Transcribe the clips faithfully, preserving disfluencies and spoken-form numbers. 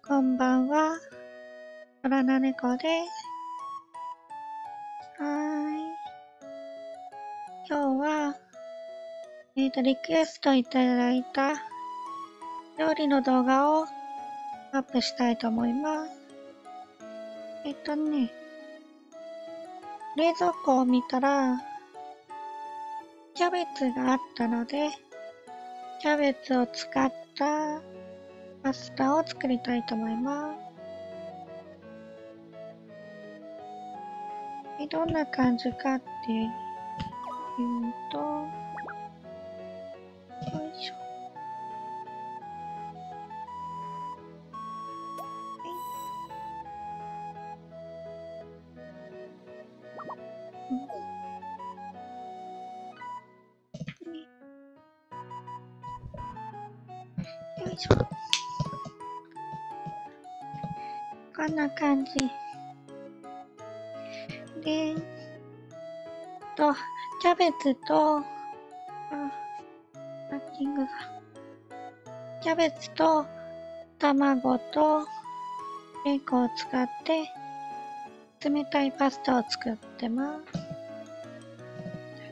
こんばんは、トラナネコです。はーい。今日は、えっと、リクエストいただいた料理の動画をアップしたいと思います。えっとね、冷蔵庫を見たら、キャベツがあったので、キャベツを使ったパスタを作りたいと思います。どんな感じかっていうと、よいしょ。よいしょ。こんな感じ。で、と、キャベツと、あ、ラッピングが。キャベツと、卵と、ベーコンを使って、冷たいパスタを作ってます。はい。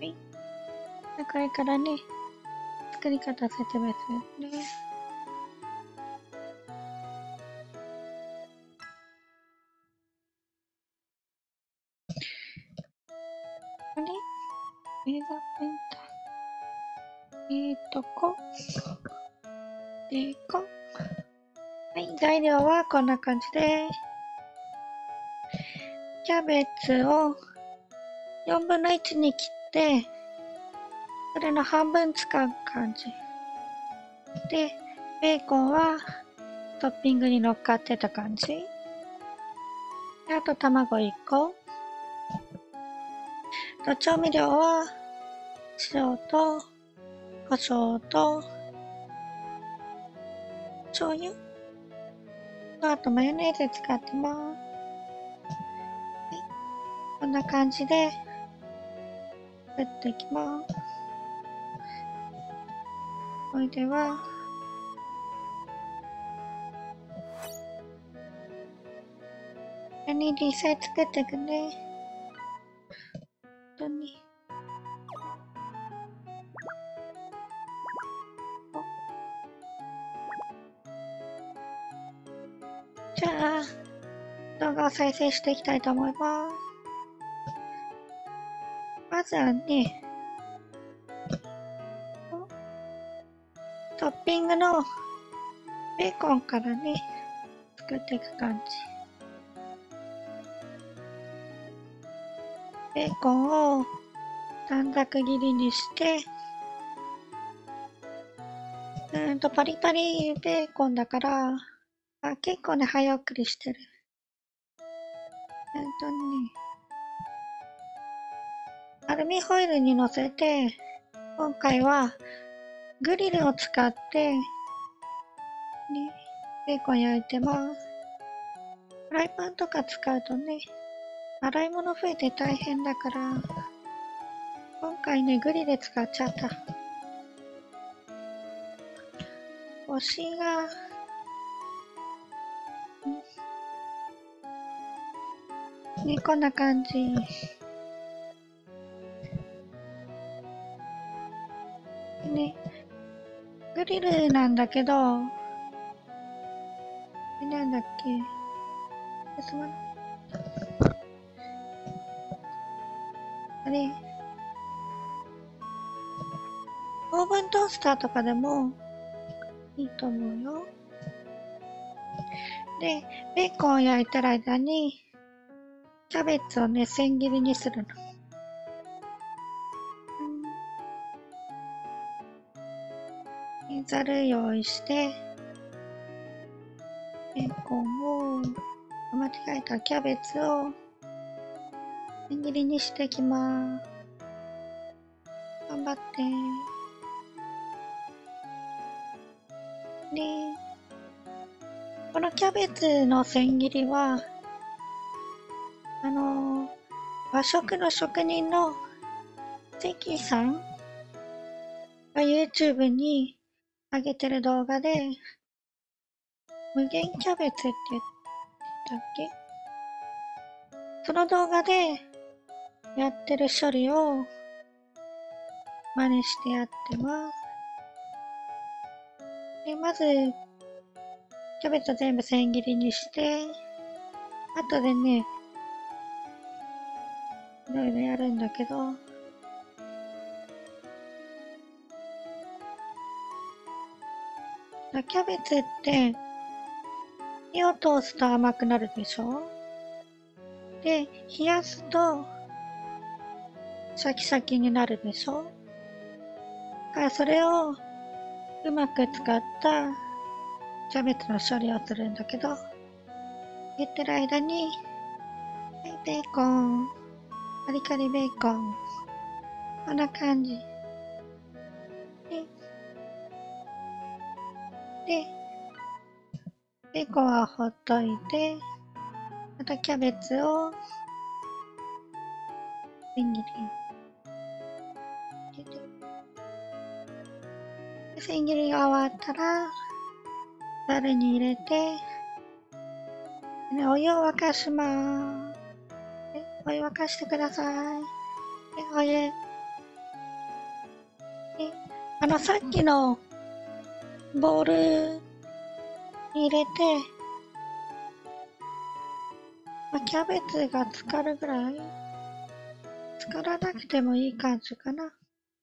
これからね、作り方説明するね。あれ映画ポインター。えーと、こ。で、こ。はい、材料はこんな感じです。キャベツをよんぶんのいちに切って、それの半分使う感じ。で、ベーコンはトッピングに乗っかってた感じ。で、あと卵いっこ。と調味料は塩と胡椒と醤油とあとマヨネーズ使ってます。はい、こんな感じで作っていきます。それでは何実際作っていくね。とね。じゃあ動画を再生していきたいと思います。まずはね、トッピングのベーコンからね、作っていく感じ。ベーコンを短冊切りにして、うーんとパリパリベーコンだから、あ、結構ね、早送りしてる。えっとね、アルミホイルに乗せて、今回はグリルを使って、ね、ベーコン焼いてます。フライパンとか使うとね、洗い物増えて大変だから、今回ね、グリル使っちゃった。腰が、ね、こんな感じ。ね、グリルなんだけど、なんだっけ、すまん。あれ、オーブントースターとかでもいいと思うよ。で、ベーコンを焼いてる間に、キャベツをね、千切りにするの。うん、ざる用意して、ベーコンを、間違えた、キャベツを千切りにしていきます。頑張って。で、このキャベツの千切りは、あのー、和食の職人の関さんが YouTube に上げてる動画で、 無限キャベツって言ったっけ？その動画でやってる処理を真似してやってます。で、まず、キャベツを全部千切りにして、後でね、いろいろやるんだけど、キャベツって火を通すと甘くなるでしょ？で、冷やすとシャキシャキになるでしょ？だからそれをうまく使ったキャベツの処理をするんだけど、言ってる間に、はい、ベーコン、カリカリベーコン、こんな感じ。で、で、ベーコンはほっといて、またキャベツを千切り。で、千切りが終わったら、ざるに入れて、でお湯を沸かしまーす。お湯沸かしてください。で、お湯。で、あの、さっきのボウルに入れて、まあ、キャベツが浸かるぐらい、浸からなくてもいい感じかな。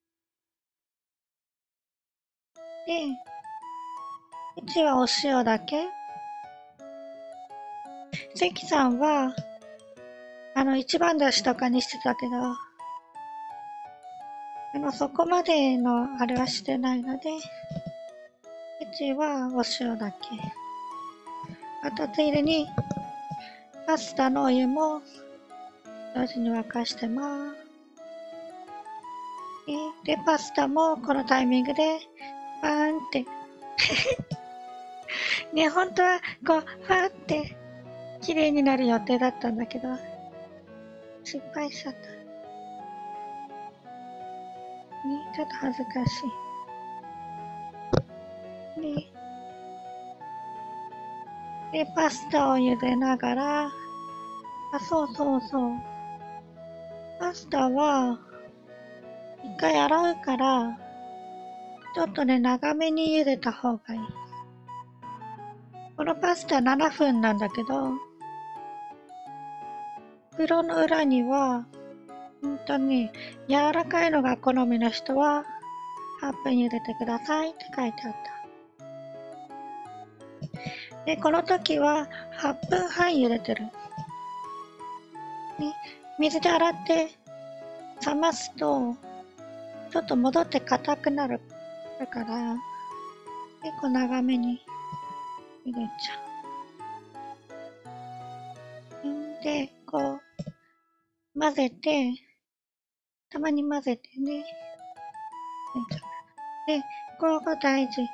で、うちはお塩だけ。関さんは、あの、一番だしとかにしてたけど、あの、そこまでのあれはしてないので、うちはお塩だけ。あと、ついでに、パスタのお湯も、同時に沸かしてます。で、パスタもこのタイミングで、バーンって。ね、本当は、こう、ファーって、綺麗になる予定だったんだけど、失敗しちゃった。ね、ちょっと恥ずかしい。ね。で、パスタを茹でながら、あ、そうそうそう。パスタは、一回洗うから、ちょっとね、長めに茹でた方がいい。このパスタななふんなんだけど、袋の裏には、ほんとに、柔らかいのが好みの人は、はっぷん茹でてくださいって書いてあった。で、この時は、はっぷんはん茹でてる。ね、水で洗って冷ますと、ちょっと戻って硬くなる。だから、結構長めに茹でちゃう。んで、こう、混ぜて、たまに混ぜてね。で、ここが大事。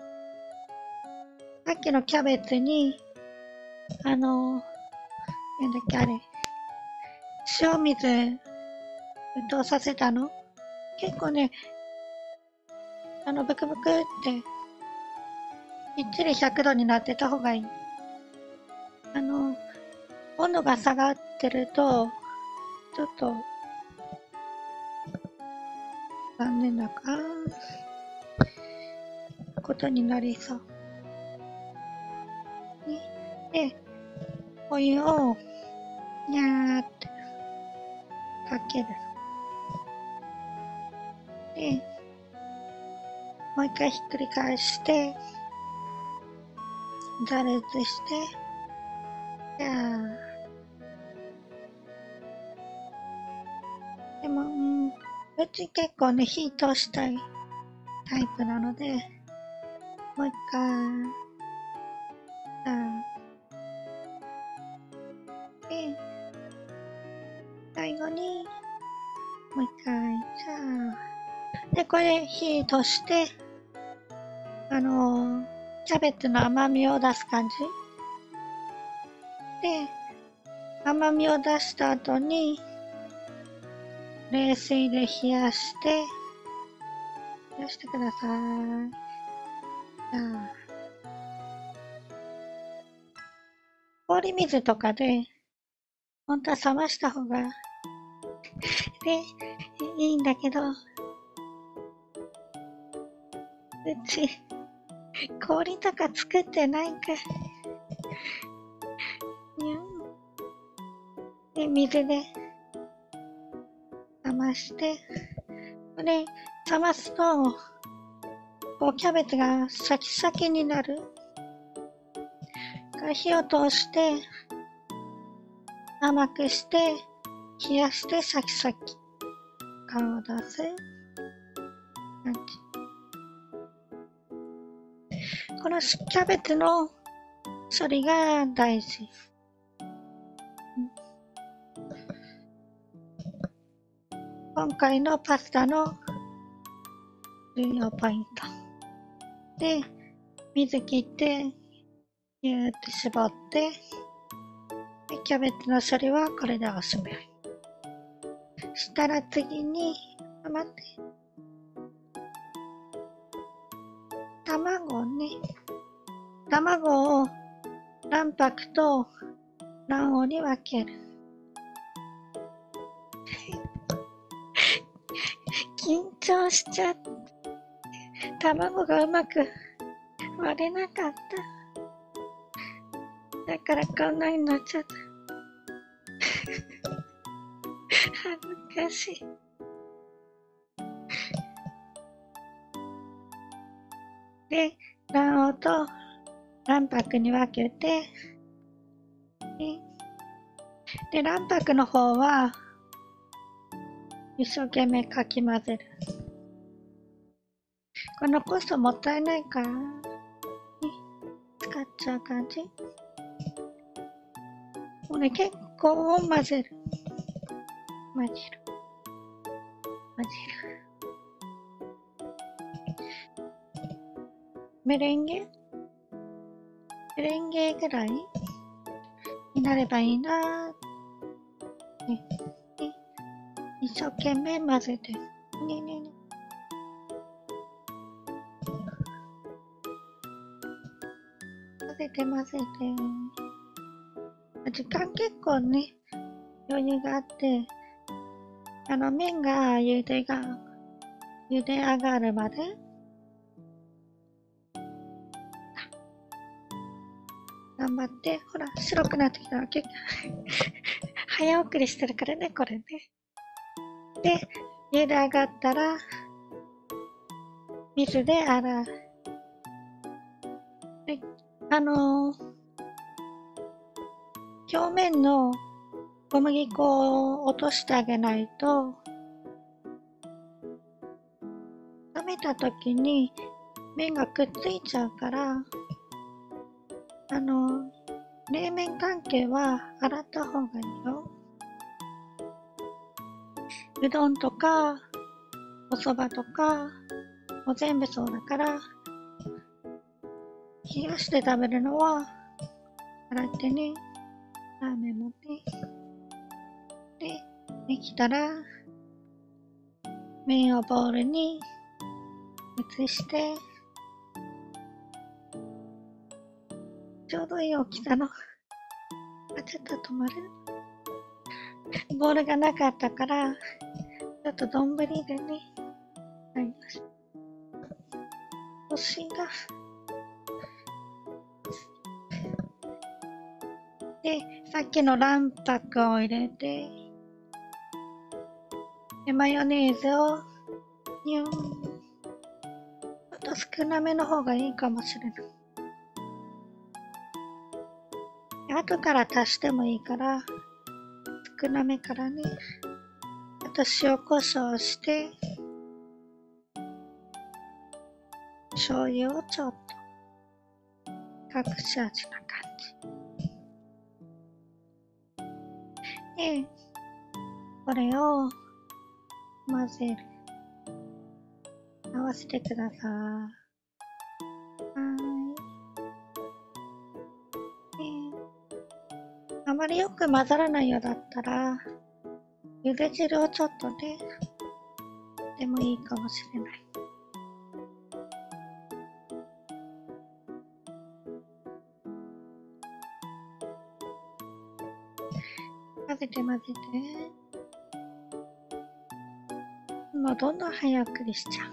さっきのキャベツに、あの、なんだっけあれ、塩水沸騰させたの。結構ね、あの、ブクブクって、きっちりひゃくどになってた方がいい。あの、温度が下がってると、ちょっと、残念なかことになりそう。ね、で、お湯を、にゃーってかける。で、もう一回ひっくり返して、ざる移して、じゃあ、でも、うん、うち結構ね、火通したいタイプなので、もう一回、じゃあ、で、最後に、もう一回、じゃあ、で、これで火通して、あのー、キャベツの甘みを出す感じで、甘みを出した後に、冷水で冷やして、冷やしてください。じゃあ、 氷水とかで、本当は冷ました方が、で、いいんだけど、うち、氷とか作ってないから。で、水で冷まして、で、冷ますと、こうキャベツがサキサキになる。火を通して、甘くして、冷やしてサキサキ感を出す感じ。このキャベツの処理が大事。今回のパスタの重要ポイント。で、水切って、ギューって絞って、でキャベツの処理はこれでおしまい。したら次に、待って。卵ね。卵を卵白と卵黄に分ける。緊張しちゃって、卵がうまく割れなかった。だからこんなになっちゃった。恥ずかしい。で、卵黄と卵白に分けて、で、卵白の方は一生懸命かき混ぜる。これ残すともったいないから、ね、使っちゃう感じ。もうね、結構混ぜる。混ぜる。混ぜる。メレンゲメレンゲぐらいになればいいなーって、ね、一生懸命混ぜて。ねねね。混ぜて混ぜて。時間結構ね、余裕があって、あの麺が茹でが、茹で上がるまで、頑張って、ほら、白くなってきたわけ。早送りしてるからね、これね。で、茹で上がったら、水で洗う。で、あのー、表面の小麦粉を落としてあげないと、冷めた時に麺がくっついちゃうから、あの、冷麺関係は洗った方がいいよ。うどんとか、お蕎麦とか、もう全部そうだから、冷やして食べるのは、洗ってね。ラーメンもね。で、できたら、麺をボウルに移して、ちょうどいい大きさの、あ、ちょっと止まる。ボウルがなかったから、ちょっと丼でね、なりました。腰が。で、さっきの卵白を入れて、で、マヨネーズを、にゅーん。ちょっと少なめの方がいいかもしれない。後から足してもいいから、少なめからね。あと塩コショウして、醤油をちょっと隠し味な感じ。で、これを混ぜる。合わせてください。はーい。あまりよく混ざらないようだったら、茹で汁をちょっとね、でもいいかもしれない。 混ぜて混ぜて。もうどんどん早送りしちゃ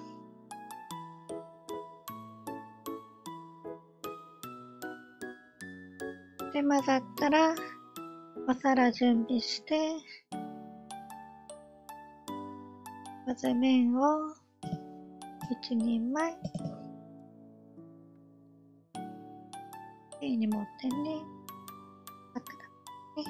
う。で、混ざったら、お皿準備して、まず麺を一人前、手に持ってね。楽だね。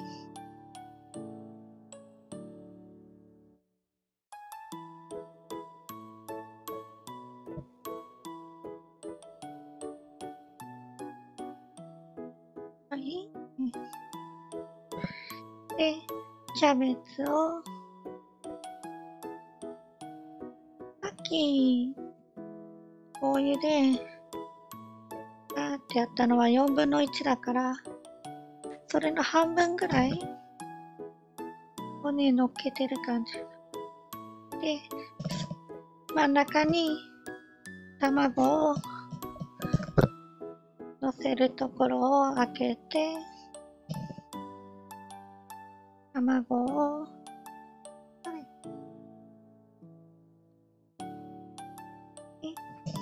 はい。で、キャベツを、さっき、お湯で、あーってやったのはよんぶんのいちだから、それの半分ぐらいをね、乗っけてる感じ。で、真ん中に卵を乗せるところを開けて、卵を、はい。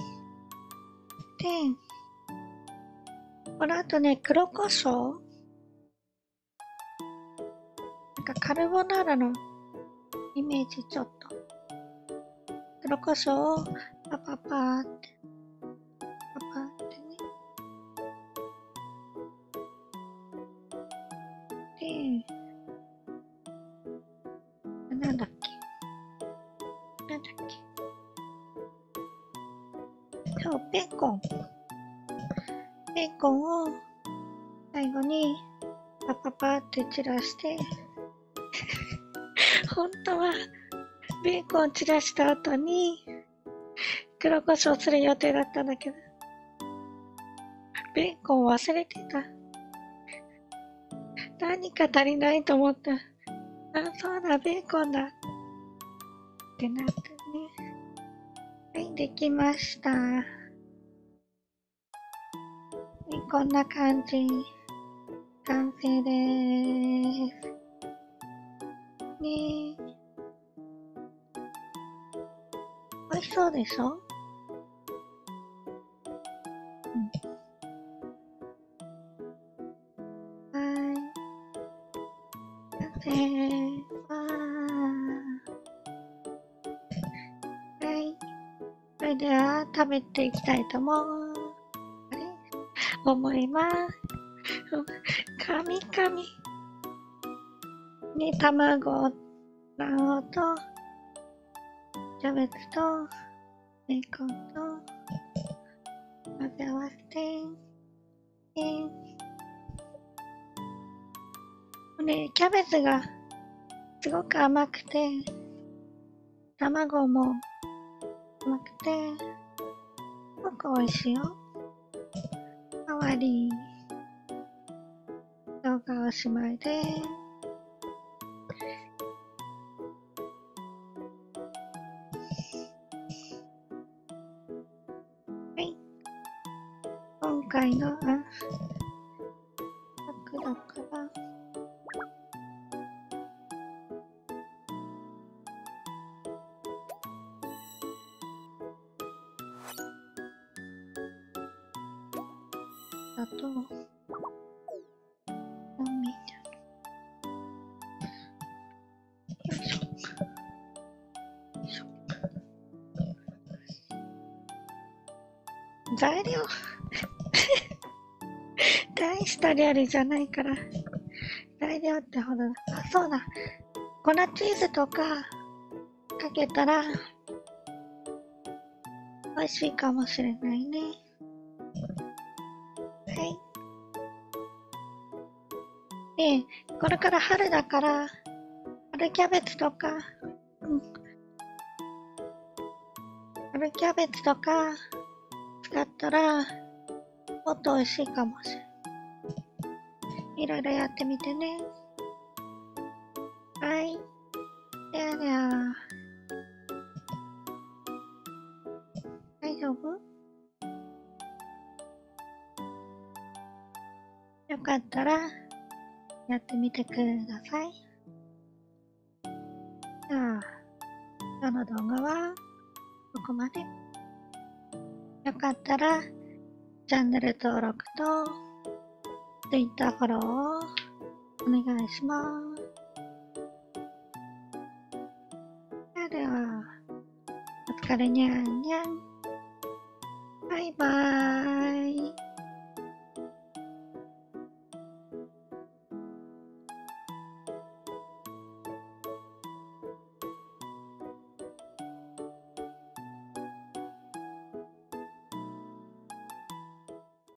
で、この後ね、黒胡椒なんかカルボナーラのイメージちょっと。黒胡椒をパパパーって、パパーってね。で、なんだっけなんだっけそう、ベーコン。ベーコンを最後にパパパーって散らして、本当はベーコン散らした後に黒胡椒する予定だったんだけど、ベーコン忘れてた。何か足りないと思った。あ、そうだ、ベーコンだ。ってなってね。はい、できました。はい、こんな感じ。完成でーす。ねえ。美味しそうでしょ？うん。はーい。完成ー。わー。はい。それでは食べていきたいと思う。思います。かみかみ。ね、卵、卵と、キャベツと、ベーコンと、混ぜ合わせて、で、ね、キャベツがすごく甘くて、卵も甘くて、すごく美味しいよ。終わり。動画おしまいです。はい。今回の、あ、楽だから、あと、もみちゃん。よいしょ。よいしょ。材料大した料理じゃないから、材料ってほどだ。あ、そうだ。粉チーズとかかけたら美味しいかもしれないね。はい。で、これから春だから、春キャベツとか、うん、春キャベツとか使ったら、もっと美味しいかもしれない。いろいろやってみてね。はい。ではでは、大丈夫？よかったら、やってみてください。 じゃあ、今日の動画はここまで。よかったら、チャンネル登録と Twitter フォローをお願いします。ではでは、お疲れにゃんにゃん。バイバーイ。